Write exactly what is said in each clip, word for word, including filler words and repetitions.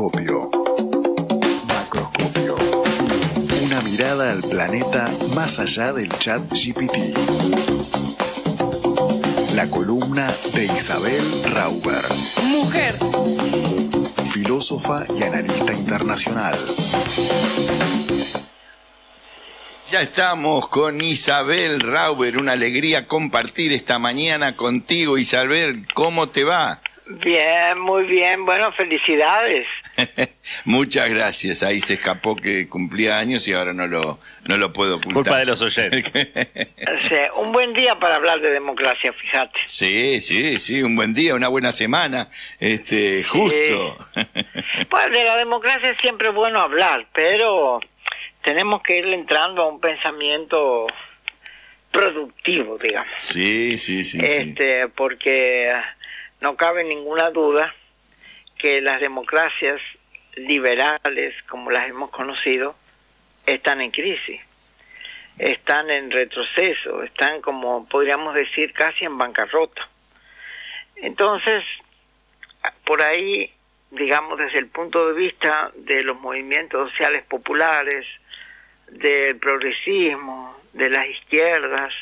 Macroscopio. Macroscopio. Una mirada al planeta más allá del chat G P T. La columna de Isabel Rauber. Mujer. Filósofa y analista internacional. Ya estamos con Isabel Rauber, una alegría compartir esta mañana contigo. Isabel, ¿cómo te va? Bien, muy bien, bueno, felicidades. Muchas gracias, ahí se escapó que cumplía años y ahora no lo, no lo puedo ocultar. Culpa de los oyentes. Sí, un buen día para hablar de democracia, fíjate. Sí, sí, sí, un buen día, una buena semana, este, justo. Sí. Pues de la democracia siempre es bueno hablar, pero tenemos que ir entrando a un pensamiento productivo, digamos. Sí, sí, sí. Este, sí. Porque no cabe ninguna duda que las democracias liberales, como las hemos conocido, están en crisis, están en retroceso, están, como podríamos decir, casi en bancarrota. Entonces, por ahí, digamos, desde el punto de vista de los movimientos sociales populares, del progresismo, de las izquierdas,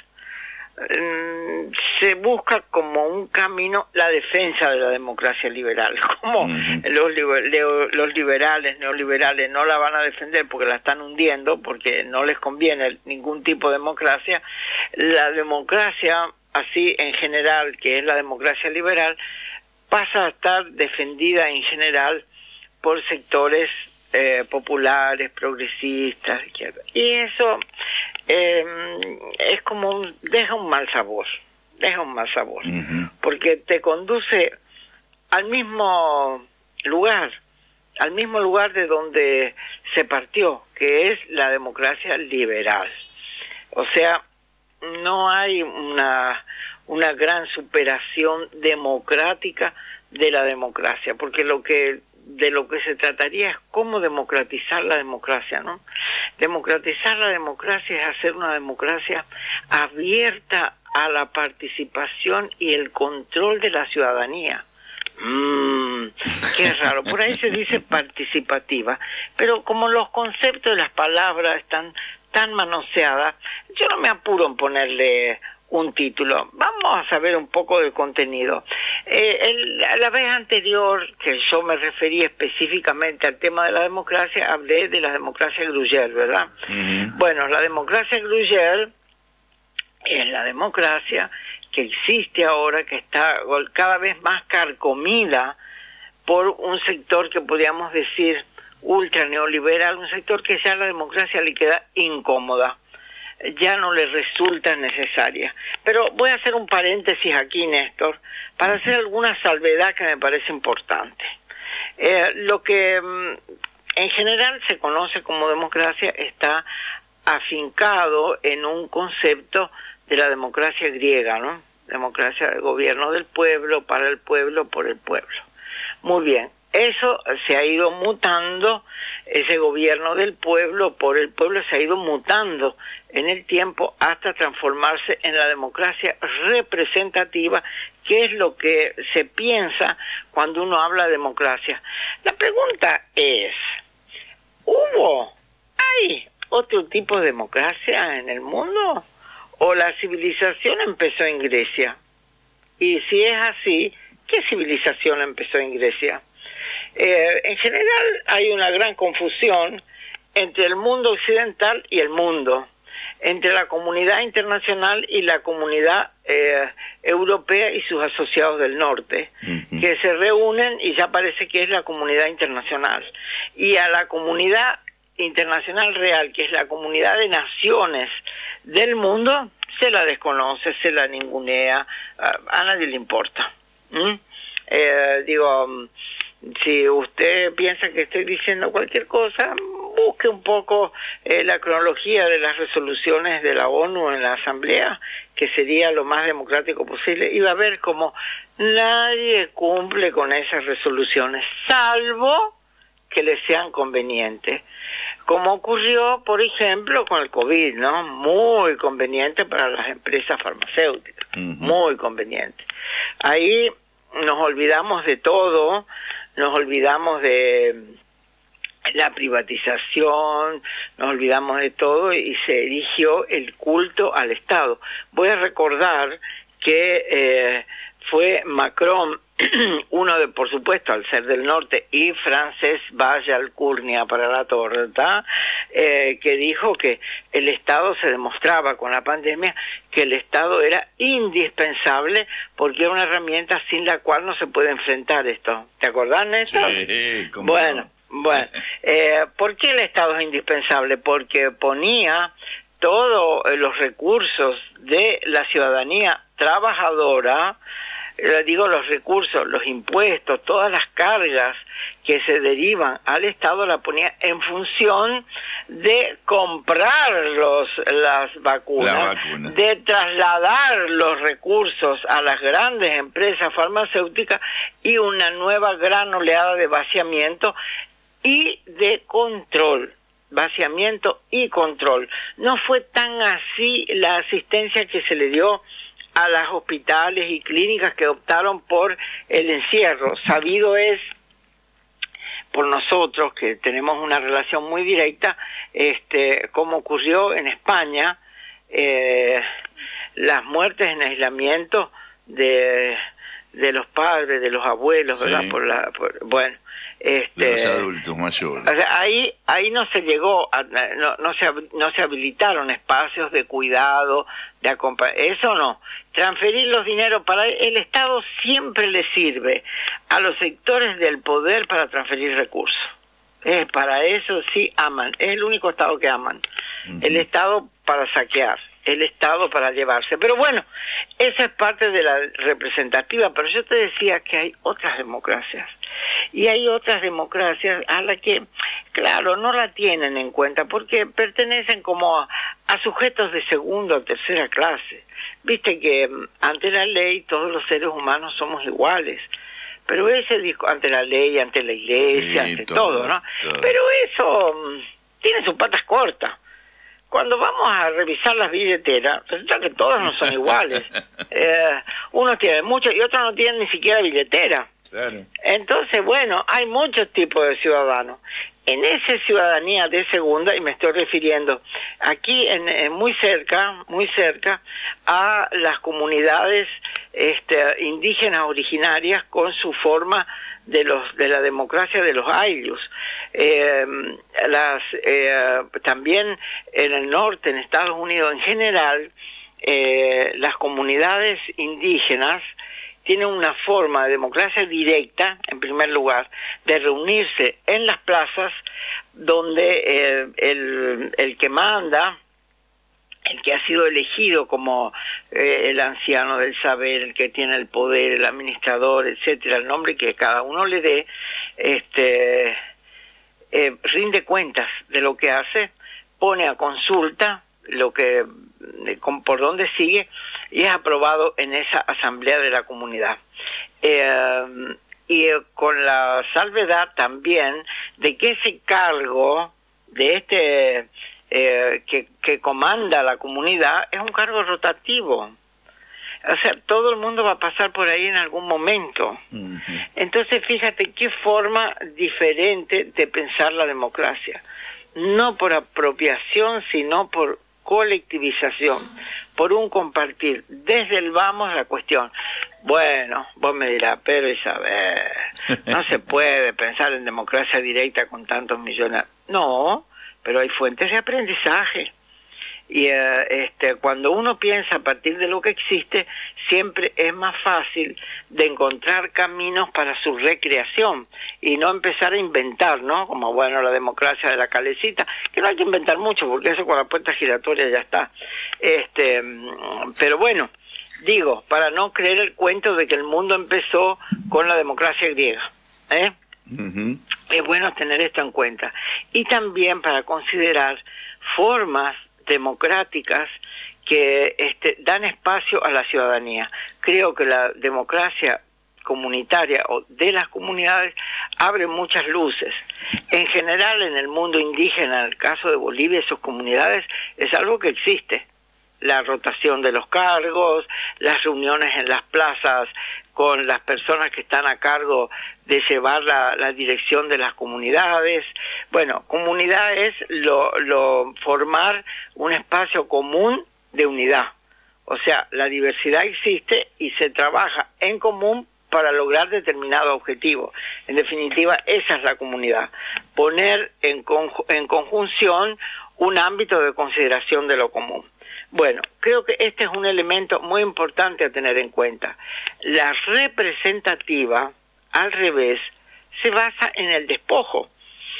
se busca como un camino la defensa de la democracia liberal, como uh-huh. los, liber, los liberales, neoliberales no la van a defender porque la están hundiendo, porque no les conviene ningún tipo de democracia. La democracia, así en general, que es la democracia liberal, pasa a estar defendida en general por sectores eh, populares, progresistas, izquierda. Y eso Eh, es como un, deja un mal sabor, deja un mal sabor, uh-huh. porque te conduce al mismo lugar, al mismo lugar de donde se partió, que es la democracia liberal. O sea, no hay una, una gran superación democrática de la democracia, porque lo que de lo que se trataría es cómo democratizar la democracia, ¿no? Democratizar la democracia es hacer una democracia abierta a la participación y el control de la ciudadanía. Mmm, qué raro, por ahí se dice participativa, pero como los conceptos de las palabras están tan manoseadas, yo no me apuro en ponerle un título. Vamos a saber un poco del contenido. Eh, el, la vez anterior que yo me referí específicamente al tema de la democracia, hablé de la democracia Gruyère, ¿verdad? Uh-huh. Bueno, la democracia Gruyère es la democracia que existe ahora, que está cada vez más carcomida por un sector que podríamos decir ultra neoliberal, un sector que ya la democracia le queda incómoda, ya no le resulta necesaria. Pero voy a hacer un paréntesis aquí, Néstor, para hacer alguna salvedad que me parece importante. Eh, lo que mm, en general se conoce como democracia está afincado en un concepto de la democracia griega, ¿no? Democracia del gobierno del pueblo, para el pueblo, por el pueblo. Muy bien. Eso se ha ido mutando, ese gobierno del pueblo, por el pueblo, se ha ido mutando en el tiempo hasta transformarse en la democracia representativa, que es lo que se piensa cuando uno habla de democracia. La pregunta es, ¿hubo, hay otro tipo de democracia en el mundo? ¿O la civilización empezó en Grecia? Y si es así, ¿qué civilización empezó en Grecia? Eh, en general hay una gran confusión entre el mundo occidental y el mundo, entre la comunidad internacional y la comunidad eh, europea y sus asociados del norte, uh-huh. que se reúnen y ya parece que es la comunidad internacional. Y a la comunidad internacional real, que es la comunidad de naciones del mundo, se la desconoce, se la ningunea, a, a nadie le importa. ¿Mm? Eh, digo... Si usted piensa que estoy diciendo cualquier cosa, busque un poco eh, la cronología de las resoluciones de la ONU en la Asamblea, que sería lo más democrático posible, y va a ver cómo nadie cumple con esas resoluciones, salvo que les sean convenientes. Como ocurrió, por ejemplo, con el COVID, ¿no? Muy conveniente para las empresas farmacéuticas, uh-huh. muy conveniente. Ahí nos olvidamos de todo, nos olvidamos de la privatización, nos olvidamos de todo y se erigió el culto al Estado. Voy a recordar que eh, fue Macron, uno de, por supuesto, al ser del norte, y Francesc Vall-Alcurnia para la torre, eh, que dijo que el Estado se demostraba con la pandemia que el Estado era indispensable porque era una herramienta sin la cual no se puede enfrentar esto. ¿Te acordás, Néstor? Sí, ¿cómo bueno, no? Bueno, eh, ¿por qué el Estado es indispensable? Porque ponía todos los recursos de la ciudadanía trabajadora, eh, digo los recursos, los impuestos, todas las cargas que se derivan al Estado, la ponía en función de comprar los, las vacunas, La vacuna. de trasladar los recursos a las grandes empresas farmacéuticas y una nueva gran oleada de vaciamiento y de control, vaciamiento y control. No fue tan así la asistencia que se le dio a las hospitales y clínicas que optaron por el encierro. Sabido es por nosotros, que tenemos una relación muy directa, este, como ocurrió en España, eh, las muertes en aislamiento de, de los padres, de los abuelos, ¿verdad? Sí. Por la, por, bueno, este, De los adultos mayores. o sea, ahí ahí no se llegó a, no no se no se habilitaron espacios de cuidado, de acompañamiento, eso no. Transferir los dineros para el Estado siempre le sirve a los sectores del poder para transferir recursos. Eh, para eso sí aman, es el único Estado que aman. Uh-huh. El Estado para saquear, el Estado para llevarse. Pero bueno, esa es parte de la representativa, pero yo te decía que hay otras democracias. Y hay otras democracias a las que, claro, no la tienen en cuenta porque pertenecen como a, a sujetos de segunda o tercera clase. Viste que ante la ley todos los seres humanos somos iguales. Pero ese disco, ante la ley, ante la iglesia, sí, ante todo, todo, ¿no? Todo. Pero eso um, tiene sus patas cortas. Cuando vamos a revisar las billeteras, resulta que todas no son iguales. Eh, unos tienen mucho y otros no tienen ni siquiera billetera. Claro. Entonces, bueno, hay muchos tipos de ciudadanos. En esa ciudadanía de segunda, y me estoy refiriendo aquí en, en muy cerca, muy cerca a las comunidades este, indígenas originarias con su forma de los de la democracia de los ayllus. Eh, las eh, también en el norte, en Estados Unidos en general, eh, las comunidades indígenas tienen una forma de democracia directa, en primer lugar, de reunirse en las plazas donde eh, el, el que manda, el que ha sido elegido como eh, el anciano del saber, el que tiene el poder, el administrador, etcétera, el nombre que cada uno le dé, este, eh, rinde cuentas de lo que hace, pone a consulta lo que con, por dónde sigue y es aprobado en esa asamblea de la comunidad. Eh, y eh, con la salvedad también de que ese cargo de este eh, que, que comanda la comunidad es un cargo rotativo. O sea, todo el mundo va a pasar por ahí en algún momento. Uh-huh. Entonces, fíjate qué forma diferente de pensar la democracia. No por apropiación, sino por colectivización, por un compartir desde el vamos la cuestión. Bueno, vos me dirás, pero Isabel, no se puede pensar en democracia directa con tantos millones. No, pero hay fuentes de aprendizaje. Y eh, este, cuando uno piensa a partir de lo que existe, siempre es más fácil de encontrar caminos para su recreación y no empezar a inventar, ¿no? Como, bueno, la democracia de la calecita, que no hay que inventar mucho, porque eso con la puerta giratoria ya está. Este, pero bueno, digo, para no creer el cuento de que el mundo empezó con la democracia griega, ¿eh? Uh-huh. Es bueno tener esto en cuenta. Y también para considerar formas democráticas que este, dan espacio a la ciudadanía. Creo que la democracia comunitaria o de las comunidades abre muchas luces. En general, en el mundo indígena, en el caso de Bolivia y sus comunidades, es algo que existe. La rotación de los cargos, las reuniones en las plazas con las personas que están a cargo de llevar la, la dirección de las comunidades. Bueno, comunidad es lo, lo, formar un espacio común de unidad. O sea, la diversidad existe y se trabaja en común para lograr determinado objetivo. En definitiva, esa es la comunidad. Poner en, conj- en conjunción un ámbito de consideración de lo común. Bueno, creo que este es un elemento muy importante a tener en cuenta. La representativa, al revés, se basa en el despojo,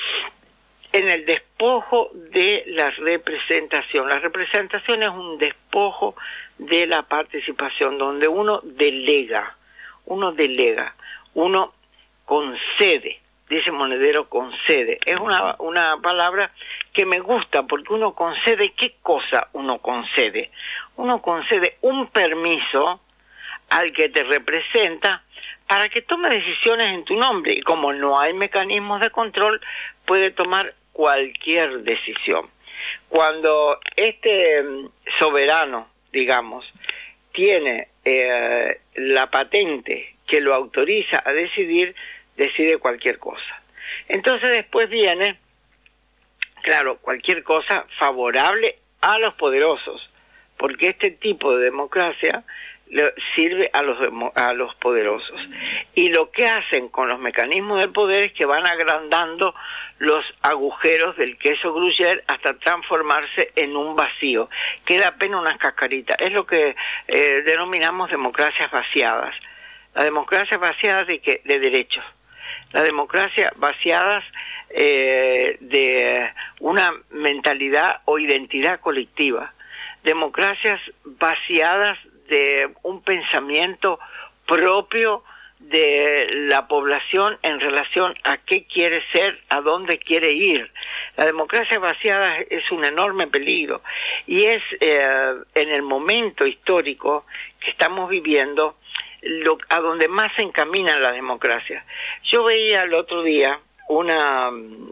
en el despojo de la representación. La representación es un despojo de la participación, donde uno delega, uno delega, uno concede. Dice Monedero, concede. Es una, una palabra que me gusta, porque uno concede, ¿qué cosa uno concede? Uno concede un permiso al que te representa para que tome decisiones en tu nombre, y como no hay mecanismos de control, puede tomar cualquier decisión. Cuando este soberano, digamos, tiene eh, la patente que lo autoriza a decidir, decide cualquier cosa. Entonces después viene, claro, cualquier cosa favorable a los poderosos, porque este tipo de democracia le sirve a los a los poderosos. Y lo que hacen con los mecanismos del poder es que van agrandando los agujeros del queso Gruyère hasta transformarse en un vacío. Queda apenas unas cascaritas. Es lo que eh, denominamos democracias vaciadas. Las democracias vaciadas de, que, de derechos. La democracia vaciadas eh, de una mentalidad o identidad colectiva. Democracias vaciadas de un pensamiento propio de la población en relación a qué quiere ser, a dónde quiere ir. La democracia vaciada es un enorme peligro y es eh, en el momento histórico que estamos viviendo Lo, a donde más se encamina la democracia. Yo veía el otro día una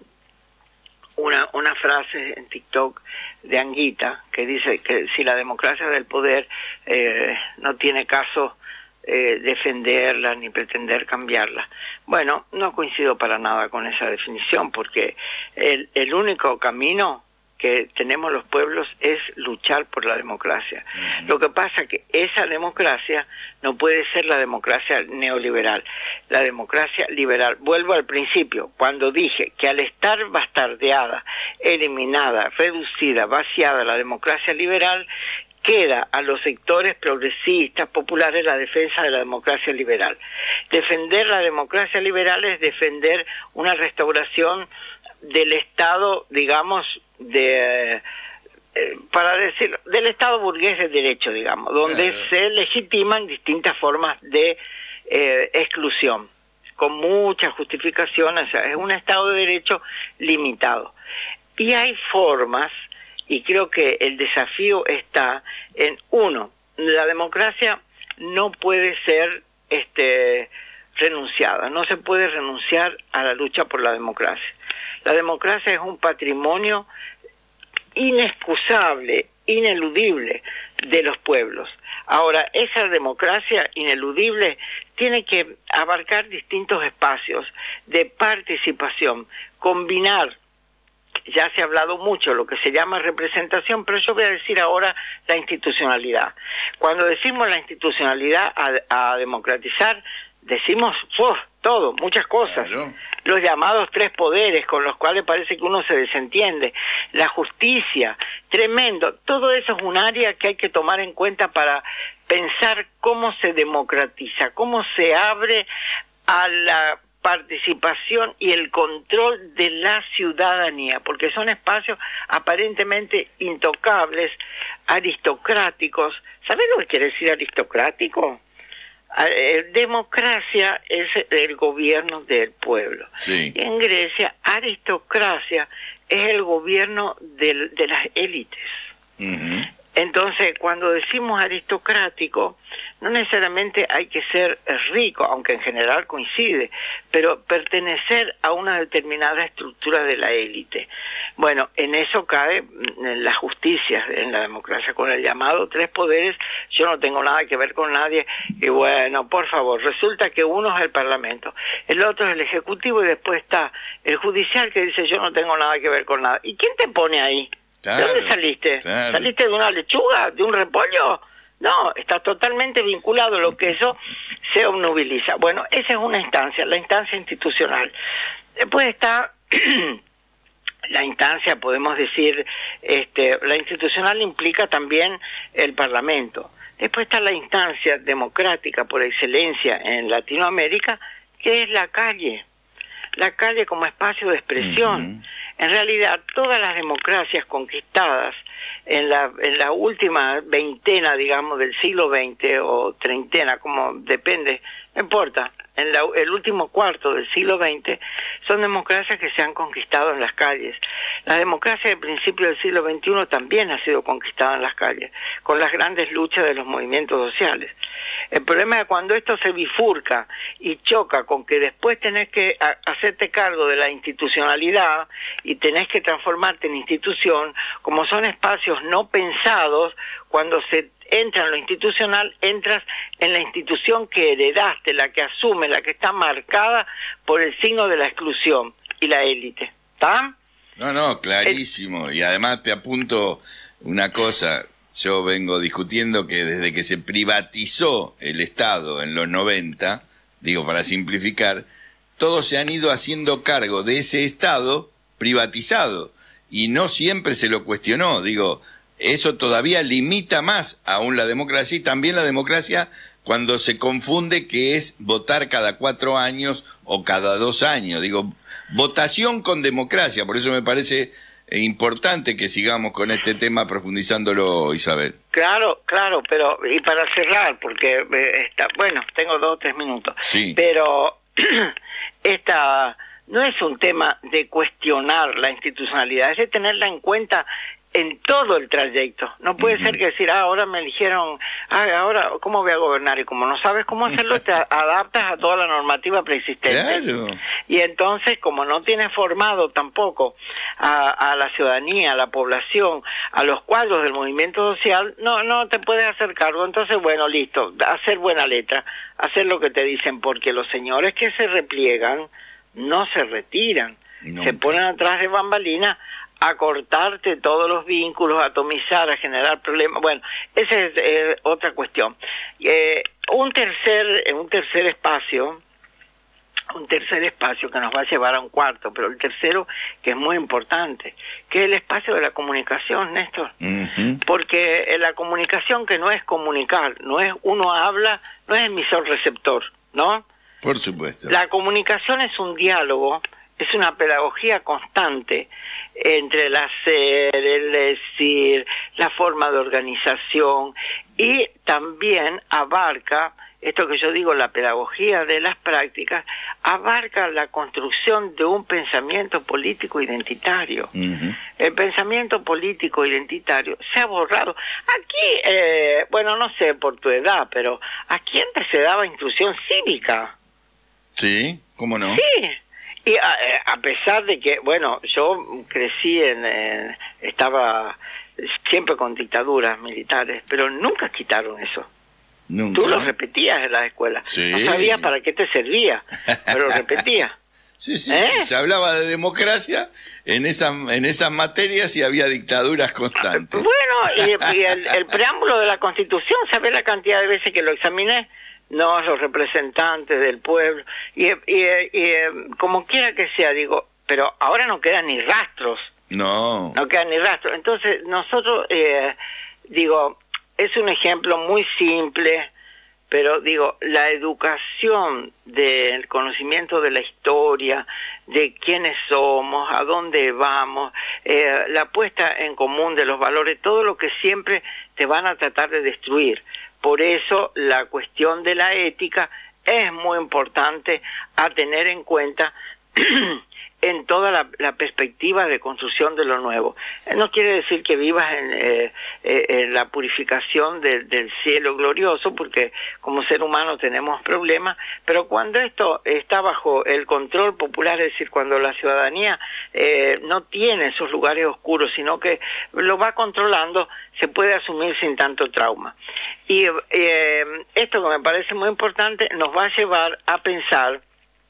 una una frase en TikTok de Anguita que dice que si la democracia del poder eh, no tiene caso eh, defenderla ni pretender cambiarla. Bueno, no coincido para nada con esa definición, porque el, el único camino que tenemos los pueblos es luchar por la democracia. Uh-huh. Lo que pasa es que esa democracia no puede ser la democracia neoliberal. La democracia liberal, vuelvo al principio, cuando dije que al estar bastardeada, eliminada, reducida, vaciada la democracia liberal, queda a los sectores progresistas, populares, la defensa de la democracia liberal. Defender la democracia liberal es defender una restauración del Estado, digamos, de eh, para decir del Estado burgués de derecho, digamos, donde uh-huh. se legitiman distintas formas de eh, exclusión, con muchas justificaciones. O sea, es un Estado de derecho limitado. Y hay formas, y creo que el desafío está en, uno, la democracia no puede ser este renunciada, no se puede renunciar a la lucha por la democracia. La democracia es un patrimonio inexcusable, ineludible de los pueblos. Ahora, esa democracia ineludible tiene que abarcar distintos espacios de participación, combinar, ya se ha hablado mucho, lo que se llama representación, pero yo voy a decir ahora la institucionalidad. Cuando decimos la institucionalidad a, a democratizar, decimos ¡oh! Todo, muchas cosas. Claro. Los llamados tres poderes con los cuales parece que uno se desentiende, la justicia, tremendo. Todo eso es un área que hay que tomar en cuenta para pensar cómo se democratiza, cómo se abre a la participación y el control de la ciudadanía, porque son espacios aparentemente intocables, aristocráticos. ¿Sabés lo que quiere decir aristocrático? Eh, democracia es el gobierno del pueblo. Sí. En Grecia, aristocracia es el gobierno de, de las élites. Uh-huh. Entonces, cuando decimos aristocrático, no necesariamente hay que ser rico, aunque en general coincide, pero pertenecer a una determinada estructura de la élite. Bueno, en eso cae la justicia en la democracia, con el llamado tres poderes. Yo no tengo nada que ver con nadie, y bueno, por favor, resulta que uno es el Parlamento, el otro es el Ejecutivo, y después está el Judicial, que dice yo no tengo nada que ver con nada. ¿Y quién te pone ahí? Claro, ¿de dónde saliste? Claro. ¿Saliste de una lechuga? ¿De un repollo? No, está totalmente vinculado, lo que eso se obnubiliza. Bueno, esa es una instancia, la instancia institucional. Después está la instancia, podemos decir, este, la institucional implica también el Parlamento. Después está la instancia democrática por excelencia en Latinoamérica, que es la calle. La calle como espacio de expresión. Uh-huh. En realidad, todas las democracias conquistadas en la, en la última veintena, digamos, del siglo veinte, o treintena, como depende, no importa, en la, el último cuarto del siglo veinte, son democracias que se han conquistado en las calles. La democracia del principio del siglo veintiuno también ha sido conquistada en las calles, con las grandes luchas de los movimientos sociales. El problema es cuando esto se bifurca y choca con que después tenés que a, hacerte cargo de la institucionalidad y tenés que transformarte en institución, como son espacios no pensados, cuando se entra en lo institucional, entras en la institución que heredaste, la que asume, la que está marcada por el signo de la exclusión y la élite. ¿Está? No, no, clarísimo. El... Y además te apunto una cosa. Yo vengo discutiendo que desde que se privatizó el Estado en los noventa, digo para simplificar, todos se han ido haciendo cargo de ese Estado privatizado y no siempre se lo cuestionó. Digo, eso todavía limita más aún la democracia, y también la democracia cuando se confunde que es votar cada cuatro años o cada dos años. Digo, votación con democracia, por eso me parece importante que sigamos con este tema profundizándolo, Isabel. Claro, claro, pero y para cerrar, porque eh, está, bueno, tengo dos o tres minutos, sí. Pero esta no es un tema de cuestionar la institucionalidad, es de tenerla en cuenta en todo el trayecto. No puede uh-huh. ser que decir, ah, ahora me eligieron, ah, ahora, ¿cómo voy a gobernar? Y como no sabes cómo hacerlo, te adaptas a toda la normativa preexistente. Claro. Y entonces, como no tienes formado tampoco a, a la ciudadanía, a la población, a los cuadros del movimiento social, no, no te puedes hacer cargo. Entonces, bueno, listo, hacer buena letra, hacer lo que te dicen, porque los señores que se repliegan no se retiran, Nunca. se ponen atrás de bambalinas a cortarte todos los vínculos, a atomizar, a generar problemas. Bueno, esa es eh, otra cuestión. Eh, un tercer, un tercer espacio, un tercer espacio que nos va a llevar a un cuarto, pero el tercero que es muy importante, que es el espacio de la comunicación, Néstor. Uh-huh. Porque eh, la comunicación, que no es comunicar, no es uno habla, no es emisor-receptor, ¿no? Por supuesto. La comunicación es un diálogo, es una pedagogía constante entre el hacer, el decir, la forma de organización, y también abarca, esto que yo digo, la pedagogía de las prácticas, abarca la construcción de un pensamiento político identitario. Uh-huh. El pensamiento político identitario se ha borrado. Aquí, eh, bueno, no sé por tu edad, pero aquí antes se daba instrucción cívica. Sí, ¿cómo no? Sí. Y a, a pesar de que, bueno, yo crecí en, en, estaba siempre con dictaduras militares, pero nunca quitaron eso. Nunca. Tú lo repetías en la escuela. Sí. No sabías para qué te servía, pero lo repetías. Sí, sí, ¿Eh? sí, se hablaba de democracia en esas en esas materias y había dictaduras constantes. Bueno, y, y el, el preámbulo de la Constitución, ¿sabes la cantidad de veces que lo examiné? No, los representantes del pueblo, y, y, y como quiera que sea, digo, pero ahora no quedan ni rastros. No. No quedan ni rastros. Entonces, nosotros, eh, digo, es un ejemplo muy simple, pero digo, la educación del conocimiento de la historia, de quiénes somos, a dónde vamos, eh, la puesta en común de los valores, todo lo que siempre te van a tratar de destruir. Por eso la cuestión de la ética es muy importante a tener en cuenta en toda la, la perspectiva de construcción de lo nuevo. No quiere decir que vivas en, eh, eh, en la purificación de, del cielo glorioso, porque como ser humano tenemos problemas, pero cuando esto está bajo el control popular, es decir, cuando la ciudadanía eh, no tiene esos lugares oscuros, sino que lo va controlando, se puede asumir sin tanto trauma. Y eh, esto que me parece muy importante nos va a llevar a pensar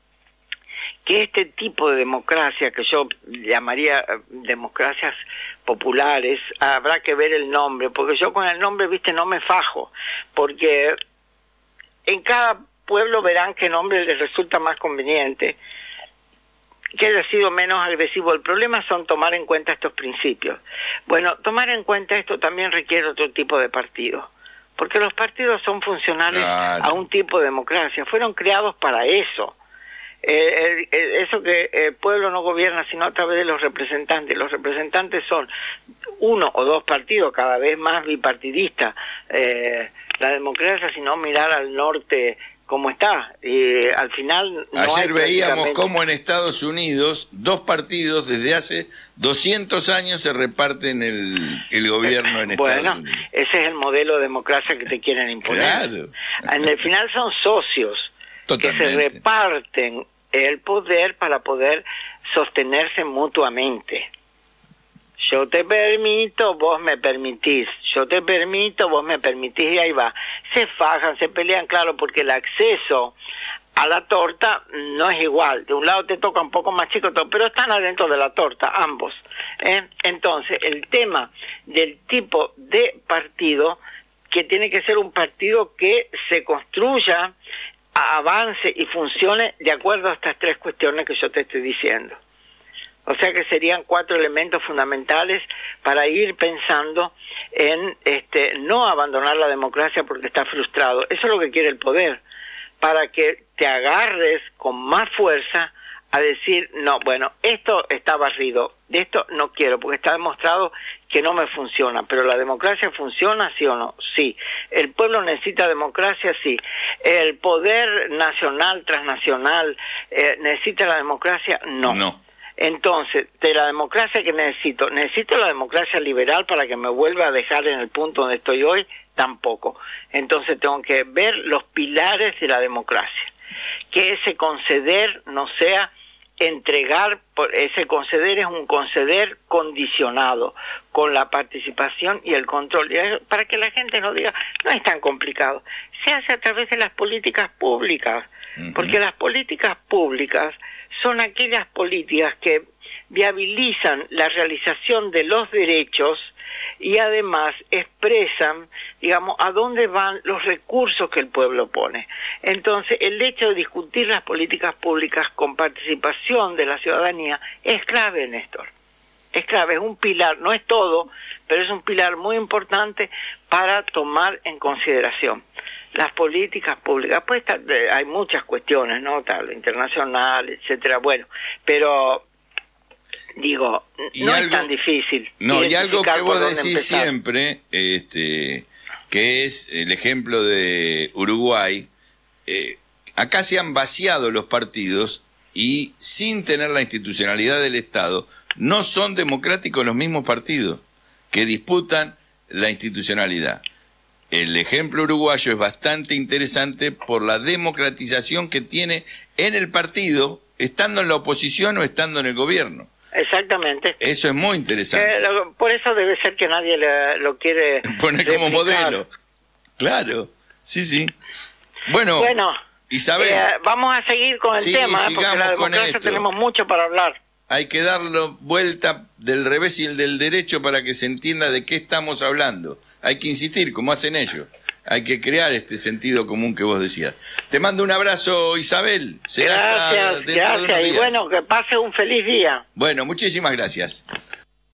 que este tipo de democracia, que yo llamaría democracias populares, habrá que ver el nombre, porque yo con el nombre, viste, no me fajo, porque en cada pueblo verán qué nombre les resulta más conveniente, que haya sido menos agresivo. El problema son tomar en cuenta estos principios. Bueno, tomar en cuenta esto también requiere otro tipo de partido, porque los partidos son funcionales claro. a un tipo de democracia, fueron creados para eso. Eh, eh, eso que el pueblo no gobierna sino a través de los representantes. Los representantes son uno o dos partidos, cada vez más bipartidistas. Eh, la democracia, si no mirar al norte cómo está, y al final no ayer hay veíamos prácticamente... cómo en Estados Unidos dos partidos desde hace doscientos años se reparten el, el gobierno en bueno, Estados Unidos. Ese es el modelo de democracia que te quieren imponer. Claro. En el final son socios Totalmente. que se reparten el poder para poder sostenerse mutuamente. Yo te permito, vos me permitís. Yo te permito, vos me permitís, y ahí va. Se fajan, se pelean, claro, porque el acceso a la torta no es igual. De un lado te toca un poco más chico, pero están adentro de la torta, ambos. ¿eh? Entonces, el tema del tipo de partido, que tiene que ser un partido que se construya, avance y funcione de acuerdo a estas tres cuestiones que yo te estoy diciendo. O sea que serían cuatro elementos fundamentales para ir pensando en este no abandonar la democracia porque está frustrado. Eso es lo que quiere el poder, para que te agarres con más fuerza a decir, no, bueno, esto está barrido, de esto no quiero, porque está demostrado que no me funciona. Pero la democracia funciona, ¿sí o no? Sí. ¿El pueblo necesita democracia? Sí. ¿El poder nacional, transnacional, eh, necesita la democracia? No. No. Entonces, de la democracia que necesito, ¿necesito la democracia liberal para que me vuelva a dejar en el punto donde estoy hoy? Tampoco. Entonces tengo que ver los pilares de la democracia. Que ese conceder no sea entregar, ese conceder es un conceder condicionado, con la participación y el control. Y para que la gente no diga, no es tan complicado. Se hace a través de las políticas públicas, uh-huh. porque las políticas públicas son aquellas políticas que viabilizan la realización de los derechos y además expresan, digamos, a dónde van los recursos que el pueblo pone. Entonces, el hecho de discutir las políticas públicas con participación de la ciudadanía es clave, Néstor. Es clave, es un pilar, no es todo, pero es un pilar muy importante para tomar en consideración las políticas públicas. Pues hay muchas cuestiones, ¿no? Tal, internacional, etcétera. Bueno, pero digo, y no algo, es tan difícil. No, y algo que vos decís siempre, este, que es el ejemplo de Uruguay, eh, acá se han vaciado los partidos y sin tener la institucionalidad del Estado, no son democráticos los mismos partidos que disputan la institucionalidad. El ejemplo uruguayo es bastante interesante por la democratización que tiene en el partido, estando en la oposición o estando en el gobierno. Exactamente. Eso es muy interesante. Eh, lo, por eso debe ser que nadie le, lo quiere poner como modelo. Claro, sí, sí. Bueno, bueno Isabel, eh, vamos a seguir con el sí, tema, porque la democracia tenemos mucho para hablar. Hay que darlo vuelta del revés y el del derecho para que se entienda de qué estamos hablando. Hay que insistir, como hacen ellos. Hay que crear este sentido común que vos decías. Te mando un abrazo, Isabel. Será gracias, gracias. Y bueno, que pase un feliz día. Bueno, muchísimas gracias.